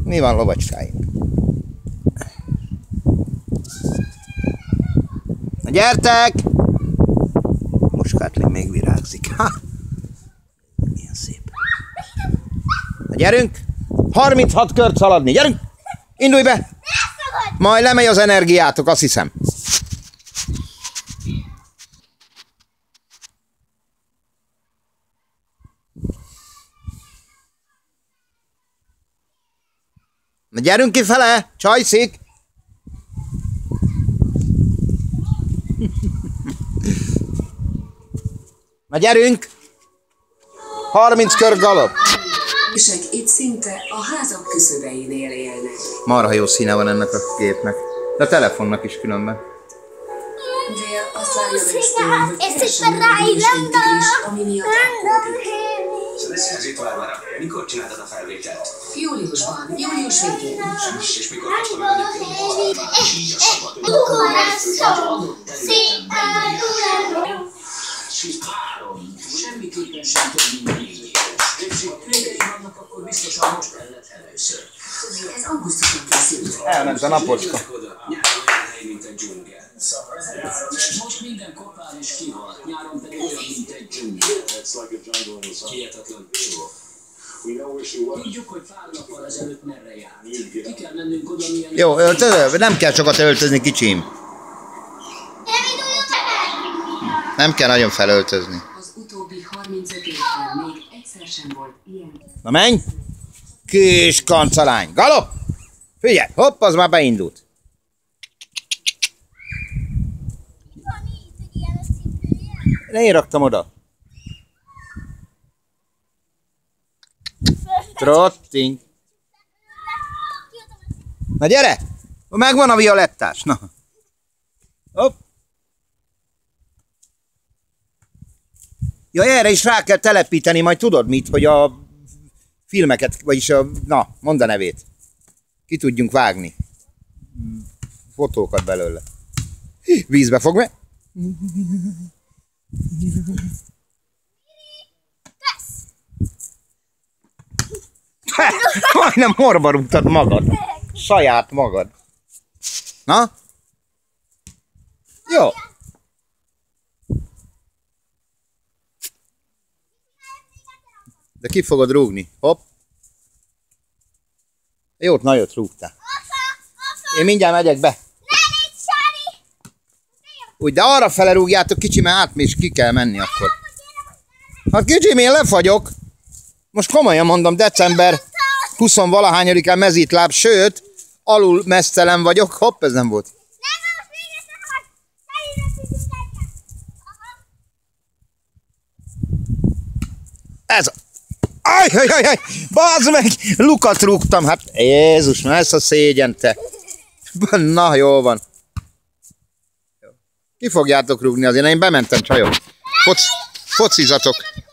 Mi van, lovacskáink? Na gyertek! Muskátli még virágzik. Ha! Milyen szép. Na gyerünk! 36 kört szaladni, gyerünk! Indulj be! Majd lemegy az energiátok, azt hiszem. Na gyerünk kifele, csajszik! Na gyerünk! 30 kör galop! Itt szinte a házak küszöbeinél élnek. Marha jó színe van ennek a gépnek. De a telefonnak is különben. De azt várja Vesztőn, hogy keressen egy is, ami miatt aggódik. Mikor csináltad a felvételt? Júliusban, július végén. És mikor kapta meg anyakönyvet? Így a szabadon. Semmiképpen sem több, mint 4 éves. Ha könyvei vannak, akkor biztosan most kellett először. Ez augusztusban készült. Elment a napocska. Nyáron olyan hely, mint egy dzsungel. Most minden kopál és kihalt, nyáron pedig olyan, mint egy dzsungel. Hihetetlen. Tudjuk, hogy pár nappal ezelőtt merre járt. Ki kell mennünk oda, milyen... Jó, nem kell sokat öltözni, kicsim. Nem kell nagyon felöltözni. Az utóbbi 35 évben még egyszer sem volt ilyen. Na menj! Kis kancalány, galop! Figyelj, hopp, az már beindult. De én raktam oda. Trotting. Na gyere! Megvan a violettás, na. Hopp. Ja, erre is rá kell telepíteni, majd tudod mit, hogy a filmeket, vagyis a, na, mondd a nevét. Ki tudjunk vágni. Fotókat belőle. Vízbe fog meg. Majdnem orba rúgtad magad. Saját magad. Na? Jó. De ki fogod rúgni? Hopp. Jót, nagyot rúgtál. Én mindjárt megyek be. Úgy, de arra fele rúgjátok, kicsi, mert át is ki kell menni akkor. Hát kicsim, én lefagyok. Most komolyan mondom, december 20-valahányadikán mezítláb, sőt, alul meztelen vagyok. Hopp, ez nem volt. Ez a... Ajjajajaj, bazd meg, lukat rúgtam, hát Jézus, na ezt a szégyen te. Na, jó van. Ki fogjátok rúgni azért, én bementem, csajok. Focizatok.